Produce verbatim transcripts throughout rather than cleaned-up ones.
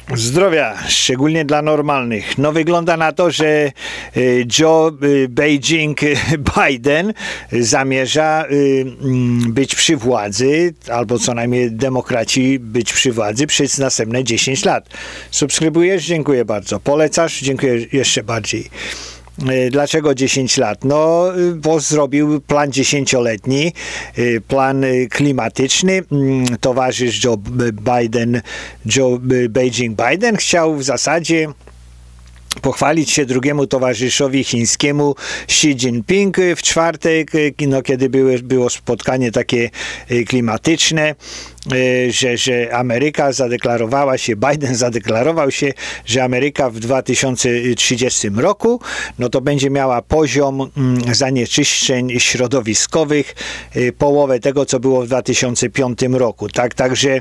Zdrowia, szczególnie dla normalnych. No wygląda na to, że Joe Beijing Biden zamierza być przy władzy, albo co najmniej demokraci być przy władzy przez następne dziesięć lat. Subskrybujesz? Dziękuję bardzo. Polecasz? Dziękuję jeszcze bardziej. Dlaczego dziesięć lat? No, bo zrobił plan dziesięcioletni, plan klimatyczny. Towarzysz Joe Biden, Joe Beijing Biden chciał w zasadzie pochwalić się drugiemu towarzyszowi chińskiemu Xi Jinping w czwartek, no, kiedy były, było spotkanie takie klimatyczne, że, że Ameryka zadeklarowała się, Biden zadeklarował się, że Ameryka w dwa tysiące trzydziestym roku, no to będzie miała poziom zanieczyszczeń środowiskowych połowę tego, co było w dwa tysiące piątym roku. Tak, także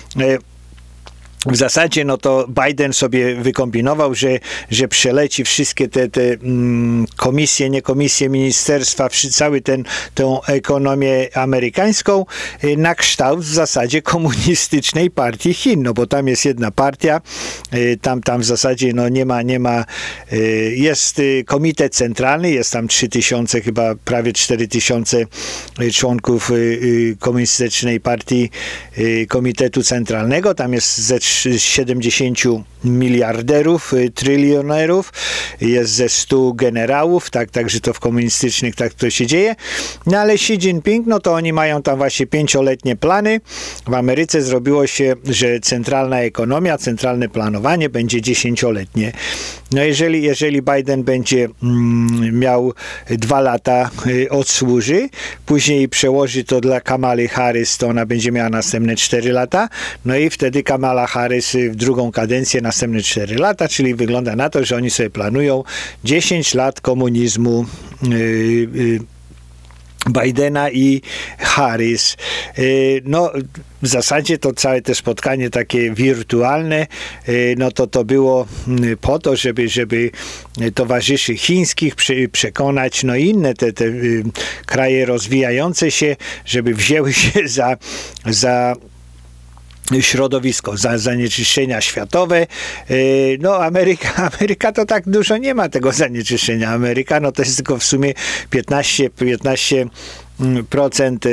w zasadzie no to Biden sobie wykombinował, że, że przeleci wszystkie te, te mm, komisje, nie komisje, ministerstwa, cały ten, tę ekonomię amerykańską y, na kształt w zasadzie komunistycznej partii Chin, no bo tam jest jedna partia, y, tam, tam w zasadzie no nie ma, nie ma y, jest y, komitet centralny, jest tam trzy tysiące, chyba prawie cztery tysiące członków y, y, komunistycznej partii y, komitetu centralnego, tam jest ze siedemdziesięciu miliarderów, trylionerów, jest ze stu generałów, tak, także to w komunistycznych tak to się dzieje. No ale Xi Jinping, no to oni mają tam właśnie pięcioletnie plany. W Ameryce zrobiło się, że centralna ekonomia, centralne planowanie będzie dziesięcioletnie. No jeżeli, jeżeli Biden będzie mm, miał dwa lata y, odsłuży, później przełoży to dla Kamaly Harris, to ona będzie miała następne cztery lata, no i wtedy Kamala Harris w drugą kadencję następne cztery lata, czyli wygląda na to, że oni sobie planują dziesięć lat komunizmu yy, yy, Bidena i Harris. No, w zasadzie to całe te spotkanie takie wirtualne, no to to było po to, żeby, żeby towarzyszy chińskich przekonać, no i inne te, te kraje rozwijające się, żeby wzięły się za, za środowisko, za zanieczyszczenia światowe. No Ameryka, Ameryka to tak dużo nie ma tego zanieczyszczenia. Ameryka no to jest tylko w sumie piętnaście procent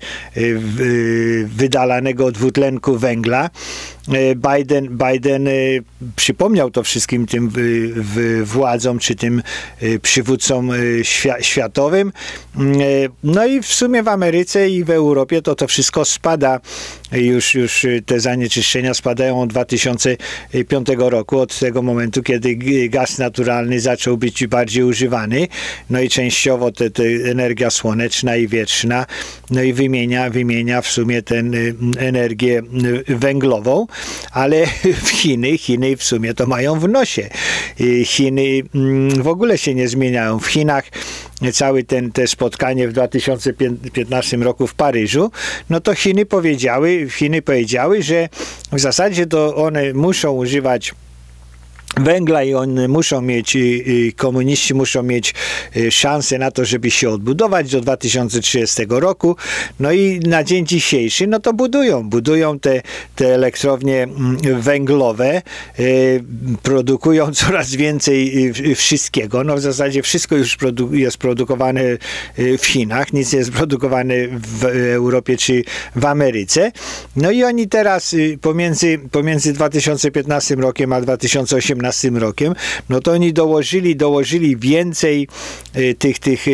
wydalanego dwutlenku węgla. Biden, Biden przypomniał to wszystkim tym władzom, czy tym przywódcom światowym. No i w sumie w Ameryce i w Europie to to wszystko spada. Już, już te zanieczyszczenia spadają od dwa tysiące piątego roku, od tego momentu, kiedy gaz naturalny zaczął być bardziej używany. No i częściowo te, te energia słoneczna i wietrzna, no i wymienia, wymienia w sumie tę energię węglową, ale w Chiny, Chiny w sumie to mają w nosie. Chiny w ogóle się nie zmieniają. W Chinach całe ten, te spotkanie w dwa tysiące piętnastym roku w Paryżu, no to Chiny powiedziały, Chiny powiedziały, że w zasadzie to one muszą używać węgla i one muszą mieć, komuniści muszą mieć szansę na to, żeby się odbudować do dwa tysiące trzydziestego roku. No i na dzień dzisiejszy, no to budują, budują te, te elektrownie węglowe, produkują coraz więcej wszystkiego. No w zasadzie wszystko już produ- jest produkowane w Chinach, nic nie jest produkowane w Europie czy w Ameryce. No i oni teraz pomiędzy, pomiędzy dwa tysiące piętnastym rokiem a dwa tysiące osiemnastym rokiem, no to oni dołożyli, dołożyli więcej y, tych, tych y,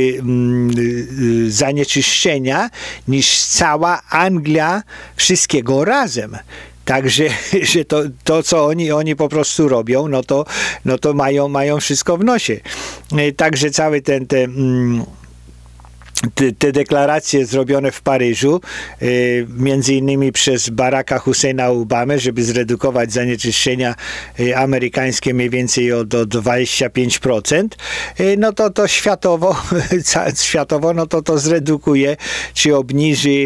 y, zanieczyszczenia niż cała Anglia wszystkiego razem. Także, że to, to co oni, oni po prostu robią, no to, no to mają, mają wszystko w nosie. Y, także cały ten, ten Te, te deklaracje zrobione w Paryżu, y, między innymi przez Baracka Husseina Obamę, żeby zredukować zanieczyszczenia y, amerykańskie mniej więcej o do dwudziestu pięciu procent, y, no to to światowo, światowo no to to zredukuje, czy obniży y,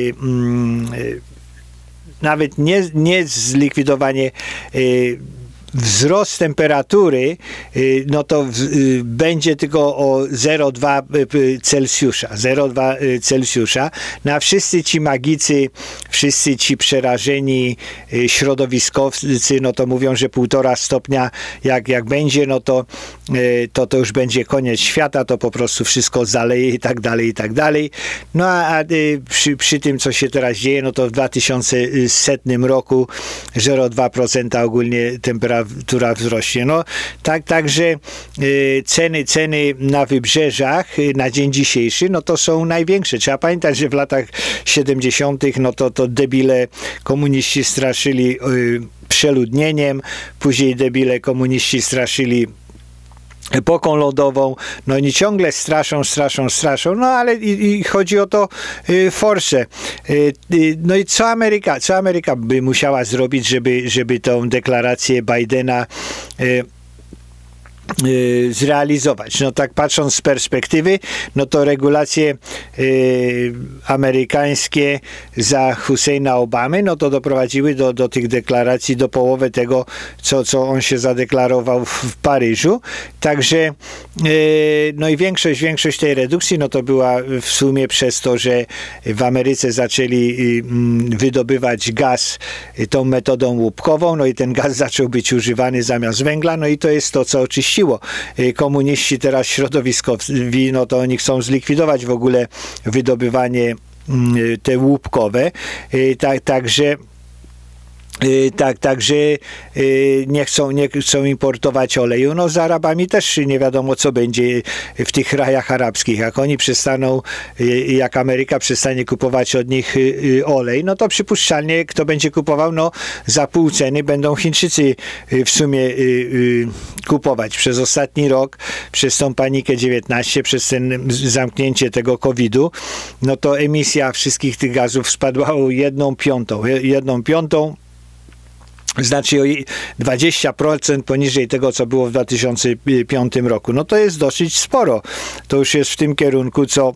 y, nawet nie, nie zlikwidowanie y, wzrost temperatury, no to będzie tylko o zero przecinek dwa Celsjusza. zero przecinek dwa Celsjusza. No a wszyscy ci magicy, wszyscy ci przerażeni środowiskowcy, no to mówią, że półtora stopnia jak, jak będzie, no to, to to już będzie koniec świata, to po prostu wszystko zaleje i tak dalej, i tak dalej. No a, a przy, przy tym, co się teraz dzieje, no to w dwa tysiące setnym roku zero przecinek dwa procent ogólnie temperatura wzrośnie. No tak, także ceny, ceny na wybrzeżach na dzień dzisiejszy, no to są największe. Trzeba pamiętać, że w latach siedemdziesiątych no to, to debile komuniści straszyli przeludnieniem, później debile komuniści straszyli epoką lodową, no oni ciągle straszą, straszą, straszą, no ale i, i chodzi o to y, forsę. Y, y, no i co Ameryka, co Ameryka by musiała zrobić, żeby, żeby tą deklarację Bidena y, zrealizować. No tak patrząc z perspektywy, no to regulacje y, amerykańskie za Husseina Obamy, no to doprowadziły do, do tych deklaracji do połowy tego, co, co on się zadeklarował w, w Paryżu. Także y, no i większość, większość tej redukcji, no to była w sumie przez to, że w Ameryce zaczęli y, wydobywać gaz y, tą metodą łupkową, no i ten gaz zaczął być używany zamiast węgla, no i to jest to, co oczywiście komuniści teraz środowiskowi, no to oni chcą zlikwidować w ogóle wydobywanie te łupkowe. Tak, także Tak, także nie chcą, nie chcą importować oleju. No z Arabami też nie wiadomo, co będzie w tych krajach arabskich. Jak oni przestaną, jak Ameryka przestanie kupować od nich olej, no to przypuszczalnie kto będzie kupował, no za pół ceny będą Chińczycy w sumie kupować. Przez ostatni rok, przez tą panikę dziewiętnaście, przez ten zamknięcie tego kowida, no to emisja wszystkich tych gazów spadła o jedną piątą. Jedną piątą. Znaczy o dwadzieścia procent poniżej tego, co było w dwa tysiące piątym roku. No to jest dosyć sporo. To już jest w tym kierunku, co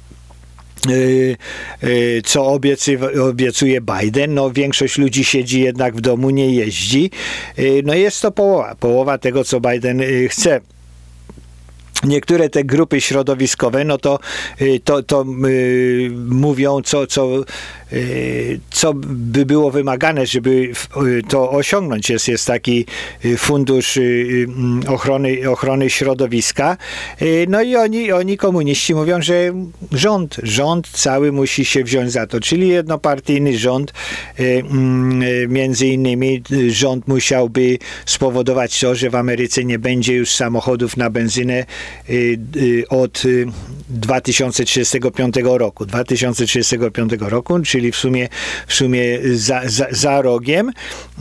co obiecy, obiecuje Biden. No większość ludzi siedzi jednak w domu, nie jeździ. No jest to połowa. Połowa tego, co Biden chce. Niektóre te grupy środowiskowe, no to, to, to yy, mówią, co, co, yy, co by było wymagane, żeby to osiągnąć. Jest, jest taki fundusz yy, ochrony, ochrony środowiska. Yy, no i oni, oni, komuniści, mówią, że rząd, rząd cały musi się wziąć za to, czyli jednopartyjny rząd, yy, yy, między innymi rząd musiałby spowodować to, że w Ameryce nie będzie już samochodów na benzynę od dwa tysiące trzydziestego piątego roku. dwa tysiące trzydziestego piątego roku, czyli w sumie, w sumie za, za, za rogiem.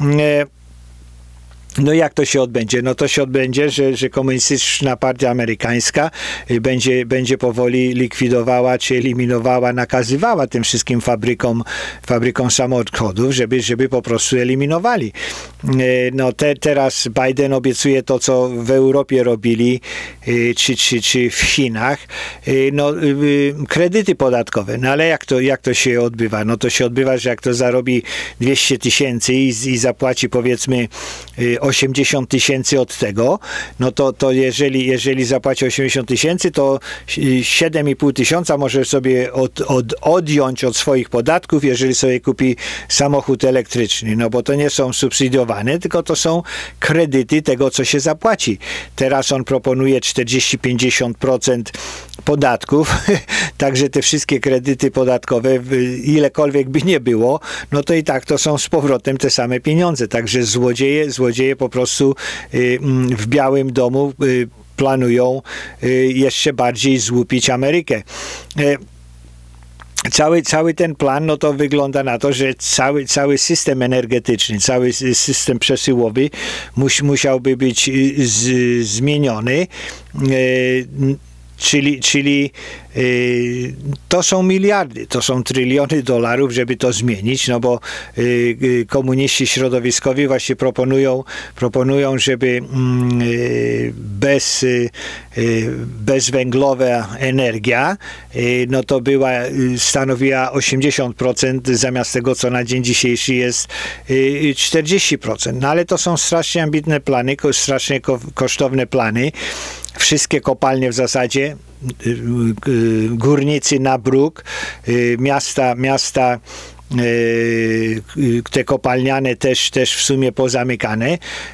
No jak to się odbędzie? No to się odbędzie, że, że komunistyczna partia amerykańska będzie, będzie powoli likwidowała, czy eliminowała, nakazywała tym wszystkim fabrykom, fabrykom samochodów, żeby, żeby po prostu eliminowali. No te, teraz Biden obiecuje to, co w Europie robili, czy, czy, czy w Chinach, no kredyty podatkowe. No ale jak to, jak to się odbywa? No to się odbywa, że jak to zarobi dwieście tysięcy i, i zapłaci powiedzmy osiemdziesiąt tysięcy od tego, no to, to jeżeli, jeżeli zapłaci osiemdziesiąt tysięcy, to siedem i pół tysiąca może sobie od, od, odjąć od swoich podatków, jeżeli sobie kupi samochód elektryczny, no bo to nie są subsydiowane, tylko to są kredyty tego, co się zapłaci. Teraz on proponuje czterdzieści do pięćdziesięciu procent podatków, także te wszystkie kredyty podatkowe, ilekolwiek by nie było, no to i tak to są z powrotem te same pieniądze, także złodzieje, złodzieje po prostu w Białym Domu planują jeszcze bardziej złupić Amerykę. Cały, cały ten plan, no to wygląda na to, że cały, cały system energetyczny, cały system przesyłowy mus, musiałby być z, zmieniony. czyli, czyli y, to są miliardy, to są tryliony dolarów, żeby to zmienić, no bo y, y, komuniści środowiskowi właśnie proponują, proponują żeby y, bez, y, bezwęglowa energia, y, no to była, stanowiła osiemdziesiąt procent zamiast tego, co na dzień dzisiejszy jest y, czterdzieści procent. No ale to są strasznie ambitne plany, strasznie ko kosztowne plany. Wszystkie kopalnie w zasadzie, górnicy na bruk, miasta, miasta te kopalniane też, też w sumie pozamykane.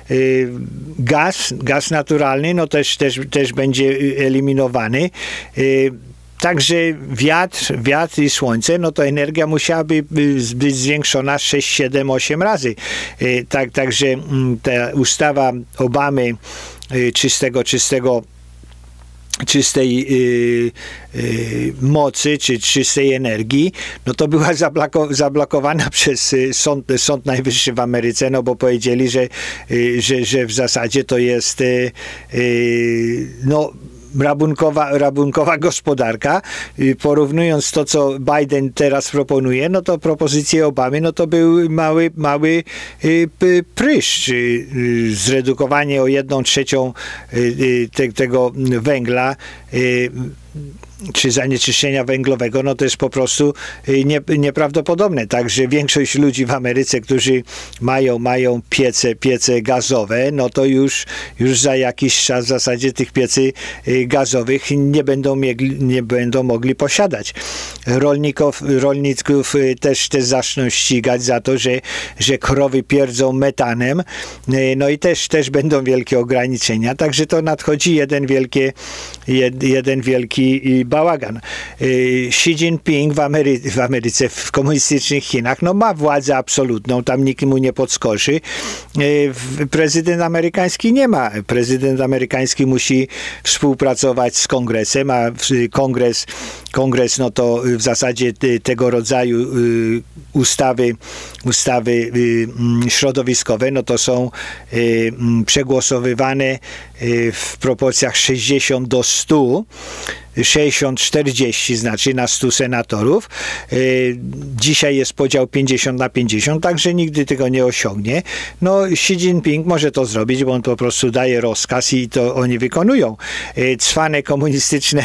Gaz, gaz naturalny no też, też, też będzie eliminowany. Także wiatr, wiatr i słońce, no to energia musiałaby być zwiększona sześć, siedem, osiem razy. Tak, także ta ustawa Obamy czystego, czystego czystej y, y, mocy, czy czystej energii, no to była zabloko zablokowana przez sąd, sąd Najwyższy w Ameryce, no bo powiedzieli, że, y, że, że w zasadzie to jest y, y, no rabunkowa, rabunkowa gospodarka. Porównując to, co Biden teraz proponuje, no to propozycje Obamy, no to był mały, mały pryszcz. Zredukowanie o jedną trzecią te, tego węgla czy zanieczyszczenia węglowego, no to jest po prostu nie, nieprawdopodobne. Także większość ludzi w Ameryce, którzy mają, mają piece, piece gazowe, no to już, już za jakiś czas w zasadzie tych piecy gazowych nie będą, miegli, nie będą mogli posiadać. Rolników, rolników też, też zaczną ścigać za to, że, że krowy pierdzą metanem, no i też, też będą wielkie ograniczenia. Także to nadchodzi jeden wielki, jed, jeden wielki bałagan. Xi Jinping w, Amery w Ameryce, w komunistycznych Chinach, no ma władzę absolutną, tam nikt mu nie podskoczy. Prezydent amerykański nie ma. Prezydent amerykański musi współpracować z kongresem, a kongres, kongres no to w zasadzie tego rodzaju ustawy, ustawy środowiskowe, no to są przegłosowywane w proporcjach sześćdziesiąt do stu, sześćdziesiąt czterdzieści znaczy na stu senatorów. Dzisiaj jest podział pięćdziesiąt na pięćdziesiąt, także nigdy tego nie osiągnie. No Xi Jinping może to zrobić, bo on po prostu daje rozkaz i to oni wykonują. Cwane komunistyczne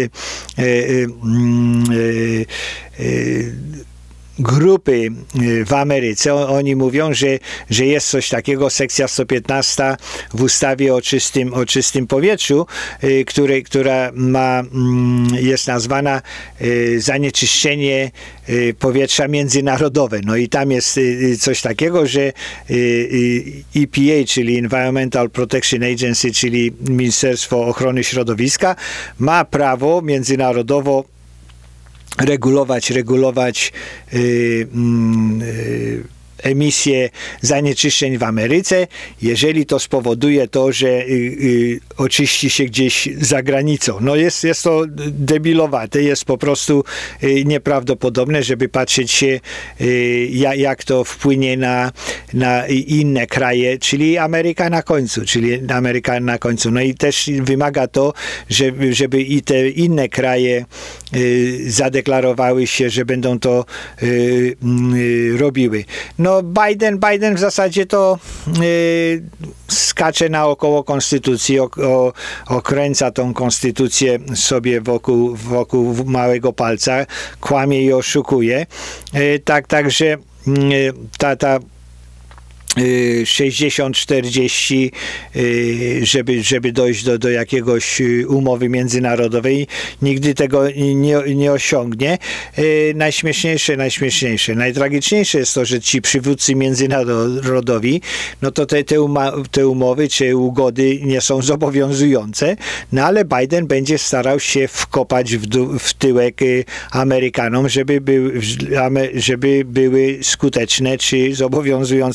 grupy w Ameryce, oni mówią, że, że jest coś takiego, sekcja sto piętnaście w ustawie o czystym, o czystym powietrzu, który, która ma, jest nazwana zanieczyszczenie powietrza międzynarodowe. No i tam jest coś takiego, że E P A, czyli Environmental Protection Agency, czyli Ministerstwo Ochrony Środowiska, ma prawo międzynarodowo regulować, regulować yy, yy, emisję zanieczyszczeń w Ameryce, jeżeli to spowoduje to, że y, y, oczyści się gdzieś za granicą. No jest, jest to debilowate, jest po prostu y, nieprawdopodobne, żeby patrzeć się, y, jak to wpłynie na, na inne kraje, czyli Ameryka na końcu, czyli Ameryka na końcu. No i też wymaga to, żeby, żeby i te inne kraje y, zadeklarowały się, że będą to y, y, robiły. No Biden, Biden w zasadzie to y, skacze naokoło konstytucji, o, o, okręca tą konstytucję sobie wokół, wokół małego palca, kłamie i oszukuje. Y, tak, także y, ta, ta sześćdziesiąt czterdzieści, żeby, żeby dojść do, do jakiegoś umowy międzynarodowej, nigdy tego nie, nie osiągnie. Najśmieszniejsze, najśmieszniejsze, najtragiczniejsze jest to, że ci przywódcy międzynarodowi, no to te, te, uma, te umowy czy ugody nie są zobowiązujące, no ale Biden będzie starał się wkopać w, w tyłek Amerykanom, żeby, był, żeby były skuteczne czy zobowiązujące dla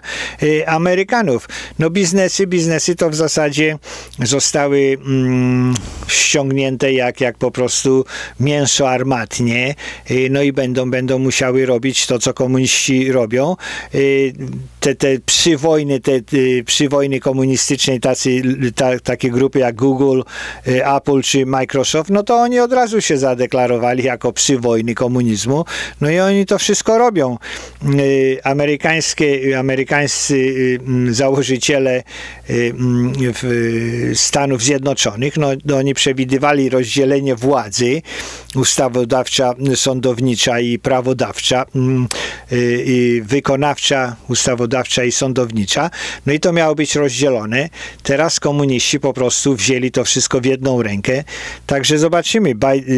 y, Amerykanów. No biznesy, biznesy to w zasadzie zostały mm, ściągnięte jak, jak po prostu mięso armatnie, y, no i będą, będą musiały robić to, co komuniści robią. Y, te, te przy wojny, te, te przy wojny komunistycznej tacy, ta, takie grupy jak Google, y, Apple czy Microsoft, no to oni od razu się zadeklarowali jako przy wojny komunizmu, no i oni to wszystko robią. Y, amerykańskie, amerykańscy y, założyciele y, y, Stanów Zjednoczonych, no, no oni przewidywali rozdzielenie władzy ustawodawcza, sądownicza i prawodawcza, y, y, wykonawcza, ustawodawcza i sądownicza, no i to miało być rozdzielone. Teraz komuniści po prostu wzięli to wszystko w jedną rękę, także zobaczymy.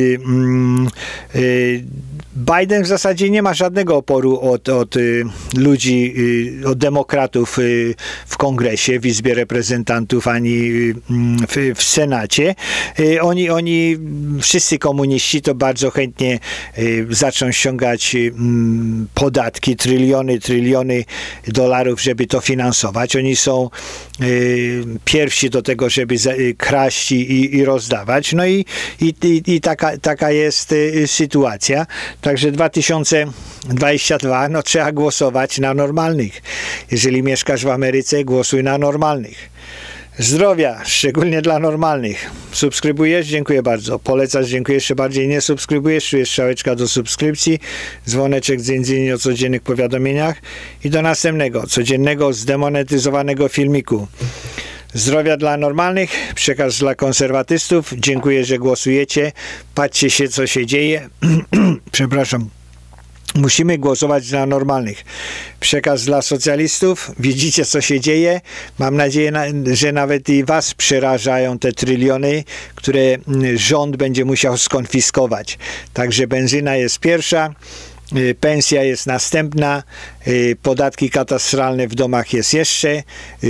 Biden w zasadzie nie ma żadnego oporu od, od y, ludzi, y, od demokratów y, w Kongresie, w Izbie Reprezentantów, ani y, w, w Senacie. Y, oni, oni, wszyscy komuniści to bardzo chętnie y, zaczną ściągać y, podatki, tryliony, tryliony dolarów, żeby to finansować. Oni są y, pierwsi do tego, żeby za, y, kraść i, i rozdawać. No i, i, i, i taka, taka jest y, sytuacja. Także dwa tysiące dwudziesty drugi, no trzeba głosować na normalnych. Jeżeli mieszkasz w Ameryce, głosuj na normalnych. Zdrowia, szczególnie dla normalnych. Subskrybujesz? Dziękuję bardzo. Polecasz? Dziękuję jeszcze bardziej. Nie subskrybujesz? Tu jest strzałeczka do subskrypcji, dzwoneczek z dziedzinie o codziennych powiadomieniach i do następnego, codziennego, zdemonetyzowanego filmiku. Zdrowia dla normalnych, przekaz dla konserwatystów. Dziękuję, że głosujecie. Patrzcie się, co się dzieje. Przepraszam. Musimy głosować dla normalnych. Przekaz dla socjalistów. Widzicie, co się dzieje. Mam nadzieję, że nawet i was przerażają te tryliony, które rząd będzie musiał skonfiskować. Także benzyna jest pierwsza. Pensja jest następna, podatki katastralne w domach jest jeszcze,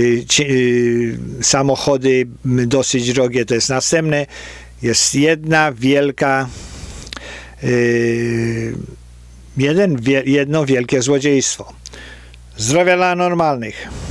samochody dosyć drogie to jest następne, jest jedna wielka, jeden, jedno wielkie złodziejstwo. Zdrowia dla normalnych.